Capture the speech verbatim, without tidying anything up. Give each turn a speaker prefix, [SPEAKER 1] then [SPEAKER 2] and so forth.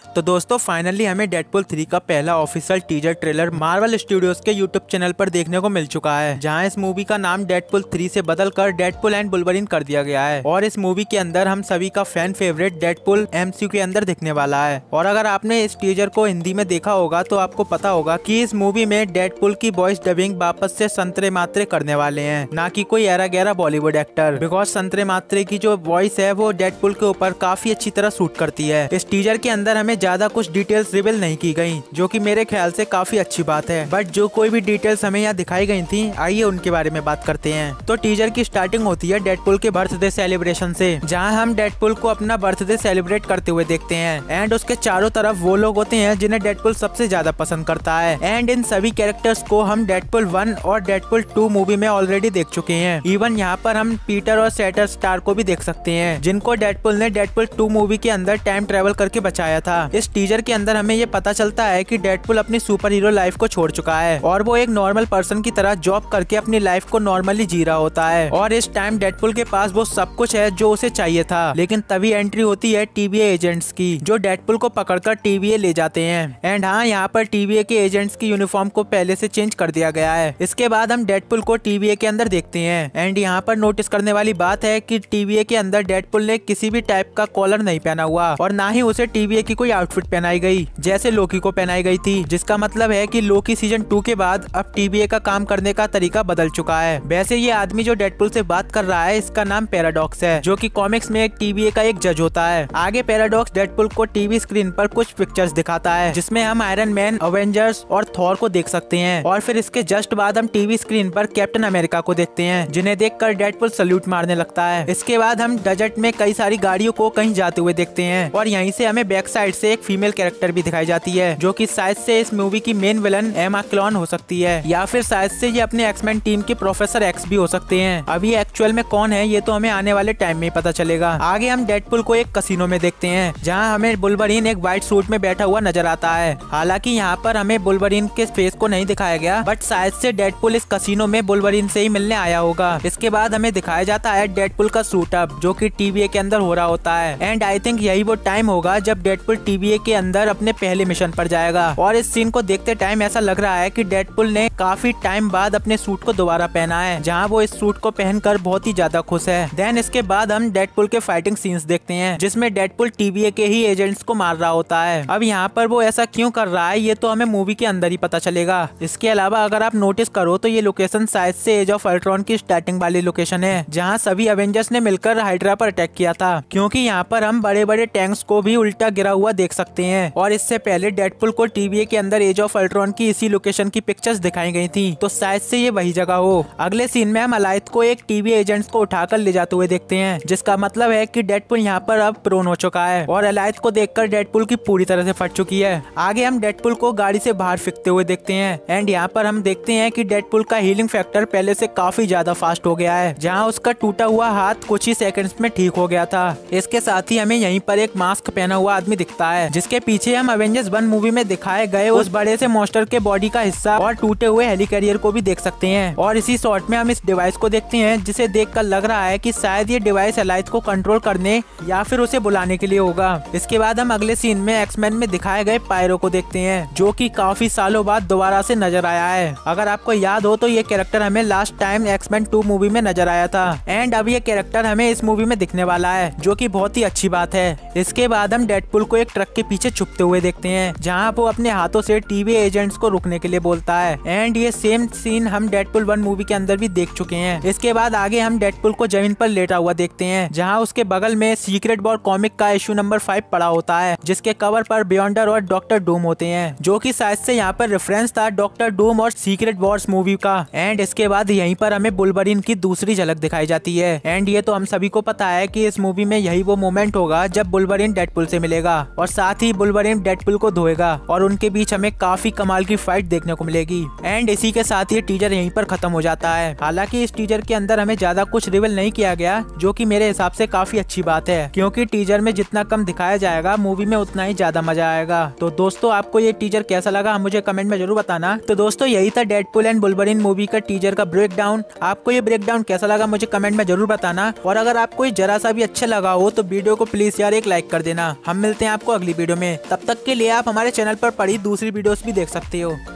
[SPEAKER 1] तो दोस्तों फाइनली हमें डेडपुल थ्री का पहला official teaser trailer Marvel studios के यूट्यूब चैनल पर देखने को मिल चुका है, जहां इस मूवी का नाम डेडपुल थ्री से बदलकर डेडपुल एंड वुल्वरीन कर दिया गया है। और इस मूवी के अंदर हम सभी का फैन फेवरेट डेडपुल एमसीयू के अंदर दिखने वाला है। और अगर आपने इस टीजर को हिंदी में देखा होगा तो आपको पता होगा कि इस मूवी में डेडपुल की वॉइस डबिंग वापस से संतरे मात्रे करने वाले हैं, ना कि कोई एरा गहरा बॉलीवुड एक्टर। बिकॉज संतरे मात्रे की जो वॉइस है वो डेडपुल के ऊपर काफी अच्छी तरह सूट करती है। इस टीजर के अंदर हमें ज्यादा कुछ डिटेल्स रिवील नहीं की गई, जो कि मेरे ख्याल से काफी अच्छी बात है। बट जो कोई भी डिटेल्स हमें यहाँ दिखाई गई थी, आइए उनके बारे में बात करते हैं। तो टीजर की स्टार्टिंग होती है डेडपुल के बर्थडे सेलिब्रेशन से, जहाँ हम डेडपुल को अपना बर्थडे सेलिब्रेट करते हुए देखते हैं। एंड उसके चारों तरफ वो लोग होते हैं जिन्हें डेडपुल सबसे ज्यादा पसंद करता है। एंड इन सभी कैरेक्टर्स को हम डेडपुल वन और डेडपुल टू मूवी में ऑलरेडी देख चुके हैं। इवन यहाँ पर हम पीटर और सेटर स्टार को भी देख सकते हैं, जिनको डेडपुल ने डेडपुल टू मूवी के अंदर टाइम ट्रेवल करके बचाया था। इस टीजर के अंदर हमें ये पता चलता है कि डेडपुल अपनी सुपर हीरो लाइफ को छोड़ चुका है और वो एक नॉर्मल पर्सन की तरह जॉब करके अपनी लाइफ को नॉर्मली जी रहा होता है। और इस टाइम डेडपुल के पास वो सब कुछ है जो उसे चाहिए था। लेकिन तभी एंट्री होती है टीवीए एजेंट्स की, जो डेडपुल को पकड़कर टीवीए ले जाते हैं। एंड हाँ, यहाँ पर टीवीए के एजेंट्स की यूनिफॉर्म को पहले से चेंज कर दिया गया है। इसके बाद हम डेडपुल को टीवीए के अंदर देखते हैं। एंड यहाँ पर नोटिस करने वाली बात है कि टीवीए के अंदर डेडपुल ने किसी भी टाइप का कॉलर नहीं पहना हुआ और ना ही उसे टीवीए की कोई आउटफिट पहनाई गई जैसे लोकी को पहनाई गई थी, जिसका मतलब है कि लोकी सीजन टू के बाद अब टीवीए का काम करने का तरीका बदल चुका है। वैसे ये आदमी जो डेडपुल से बात कर रहा है, इसका नाम पैराडॉक्स है, जो कि कॉमिक्स में एक टीवीए का एक जज होता है। आगे पैराडॉक्स डेडपुल को टीवी स्क्रीन पर कुछ पिक्चर्स दिखाता है, जिसमें हम आयरन मैन, अवेंजर्स और थॉर को देख सकते हैं। और फिर इसके जस्ट बाद हम टीवी स्क्रीन पर कैप्टन अमेरिका को देखते हैं, जिन्हें देखकर डेडपुल सल्यूट मारने लगता है। इसके बाद हम डेजर्ट में कई सारी गाड़ियों को कहीं जाते हुए देखते हैं और यहीं से हमें बैक साइड से एक फीमेल कैरेक्टर भी दिखाई जाती है, जो कि शायद से इस मूवी की मेन विलन एमा क्लॉन हो सकती है, या फिर शायद से ये अपने एक्समैन टीम के प्रोफेसर एक्स भी हो सकते हैं। अभी एक्चुअल में कौन है ये तो हमें आने वाले टाइम में ही पता चलेगा। आगे हम डेडपुल को एक कसिनो में देखते हैं, जहाँ हमें वुल्वरीन एक व्हाइट सूट में बैठा हुआ नजर आता है। हालांकि यहाँ पर हमें वुल्वरीन के फेस को नहीं दिखाया गया, बट शायद से डेडपुल इस कसिनो में वुल्वरीन से ही मिलने आया होगा। इसके बाद हमें दिखाया जाता है डेडपुल का सूट अप, जो कि टीवीए के अंदर हो रहा होता है। एंड आई थिंक यही वो टाइम होगा जब डेडपुल टीवीए के अंदर अपने पहले मिशन पर जाएगा। और इस सीन को देखते टाइम ऐसा लग रहा है कि डेडपुल ने काफी टाइम बाद अपने सूट को दोबारा पहना है, जहां वो इस सूट को पहनकर बहुत ही ज्यादा खुश है। देन इसके बाद हम डेडपुल के फाइटिंग सीन्स देखते हैं, जिसमें डेडपुल टीवीए के ही एजेंट्स को मार रहा होता है। अब यहाँ पर वो ऐसा क्यों कर रहा है ये तो हमें मूवी के अंदर ही पता चलेगा। इसके अलावा अगर आप नोटिस करो तो ये लोकेशन शायद से एज ऑफ अल्ट्रॉन की स्टार्टिंग वाली लोकेशन है, जहाँ सभी अवेंजर्स ने मिलकर हाइड्रा पर अटैक किया था, क्योंकि यहाँ पर हम बड़े बड़े टैंक्स को भी उल्टा गिरा हुआ देख सकते हैं। और इससे पहले डेडपुल को टीवीए के अंदर एज ऑफ अल्ट्रॉन की इसी लोकेशन की पिक्चर्स दिखाई गई थी, तो शायद से ये वही जगह हो। अगले सीन में हम अलाइथ को एक टीवी एजेंट्स को उठाकर ले जाते हुए देखते हैं, जिसका मतलब है कि डेडपुल यहाँ पर अब प्रोन हो चुका है और अलाइथ को देखकर डेडपुल की पूरी तरह से फट चुकी है। आगे हम डेडपुल को गाड़ी से बाहर फेंकते हुए देखते हैं। एंड यहाँ पर हम देखते हैं कि डेडपुल का हीलिंग फैक्टर पहले से काफी ज्यादा फास्ट हो गया है, जहाँ उसका टूटा हुआ हाथ कुछ ही सेकंड्स में ठीक हो गया था। इसके साथ ही हमें यहीं पर एक मास्क पहना हुआ आदमी दिखता है, जिसके पीछे हम अवेंजर्स वन मूवी में दिखाए गए उस बड़े से मॉन्स्टर के बॉडी का हिस्सा और टूटे हुए हेलीकैरियर को भी देख सकते हैं। और इसी शॉट में हम इस डिवाइस को देखते हैं, जिसे देखकर लग रहा है कि शायद ये डिवाइस अलाइथ को कंट्रोल करने या फिर उसे बुलाने के लिए होगा। इसके बाद हम अगले सीन में एक्समैन में दिखाए गए पायरो को देखते हैं, जो कि काफी सालों बाद दोबारा से नजर आया है। अगर आपको याद हो तो ये कैरेक्टर हमें last time X Men two movie में नजर आया था। एंड अब ये कैरेक्टर हमें इस मूवी में दिखने वाला है, जो कि बहुत ही अच्छी बात है। इसके बाद हम डेडपुल को एक ट्रक के पीछे छुपते हुए देखते हैं, जहाँ वो अपने हाथों से टीवी एजेंट्स को रुकने के लिए बोलता है। एंड ये सेम सीन हम डेडपुल वन मूवी के अंदर भी देख चुके हैं। इसके बाद आगे हम डेडपुल को जमीन पर लेटा हुआ देखते हैं, जहाँ उसके बगल में सीक्रेट वॉर कॉमिक का इशू नंबर फाइव पड़ा होता है, जिसके कवर पर बियॉन्डर और डॉक्टर डूम होते हैं, जो कि शायद से यहाँ पर रेफरेंस था डॉक्टर डूम और सीक्रेट वॉर्स मूवी का। एंड इसके बाद यहीं पर हमें वुल्वरीन की दूसरी झलक दिखाई जाती है। एंड ये तो हम सभी को पता है कि इस मूवी में यही वो मोमेंट होगा जब वुल्वरीन डेडपुल से मिलेगा और साथ ही वुल्वरीन डेडपुल को धोएगा और उनके बीच हमें काफी कमाल की फाइट देखने को मिलेगी। एंड इसी के साथ ये टीजर यहीं पर खत्म हो जाता है। हालांकि इस टीजर के अंदर हमें ज्यादा कुछ रिवील नहीं किया गया, जो कि मेरे हिसाब से काफी अच्छी बात है, क्योंकि टीजर में जितना कम दिखाया जाएगा मूवी में उतना ही ज्यादा मजा आएगा। तो दोस्तों आपको ये टीजर कैसा लगा मुझे कमेंट में जरूर बताना। तो दोस्तों यही था डेडपुल एंड वुल्वरीन मूवी का टीजर का ब्रेक डाउन। आपको ये ब्रेक डाउन कैसा लगा मुझे कमेंट में जरूर बताना। और अगर आपको जरा सा भी अच्छा लगा हो तो वीडियो को प्लीज यार एक लाइक कर देना। हम मिलते हैं आपको अगली वीडियो में। तब तक के लिए आप हमारे चैनल पर पड़ी दूसरी वीडियोस भी देख सकते हो।